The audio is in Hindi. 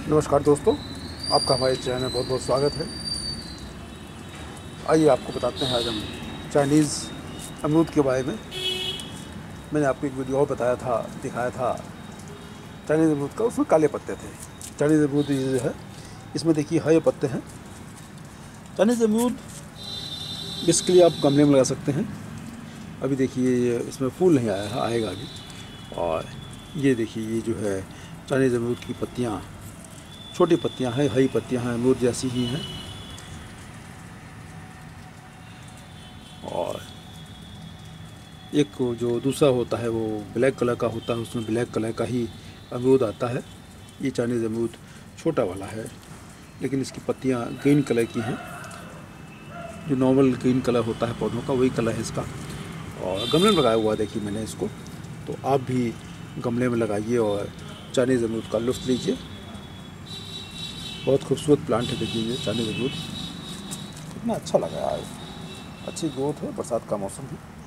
नमस्कार दोस्तों, आपका हमारे चैनल में बहुत बहुत स्वागत है। आइए आपको बताते हैं आज हम चाइनीज़ अमरूद के बारे में। मैंने आपको एक वीडियो और दिखाया था चाइनीज़ अमरूद का, उसमें काले पत्ते थे। चाइनीज़ अमरूद ये जो है, इसमें देखिए हरे पत्ते हैं। चाइनीज़ अमरूद बेसिकली आप गमले में लगा सकते हैं। अभी देखिए इसमें फूल नहीं आया है, आएगा अभी। और ये देखिए ये जो है चाइनीज़ अमरूद की पत्तियाँ, छोटी पत्तियां हैं, हरी पत्तियां हैं, अमरूद जैसी ही हैं। और एक जो दूसरा होता है वो ब्लैक कलर का होता है, उसमें ब्लैक कलर का ही अमरूद आता है। ये चाइनीज़ अमरूद छोटा वाला है, लेकिन इसकी पत्तियां ग्रीन कलर की हैं। जो नॉर्मल ग्रीन कलर होता है पौधों का, वही कलर है इसका। और गमले में लगाया हुआ देखिए मैंने इसको, तो आप भी गमले में लगाइए और चाइनीज़ अमरूद का लुत्फ़ लीजिए। बहुत खूबसूरत प्लांट है, देखिए ये चाइनीज़ अमरूद कितना अच्छा लगा यार। अच्छी ग्रोथ है, बरसात का मौसम है।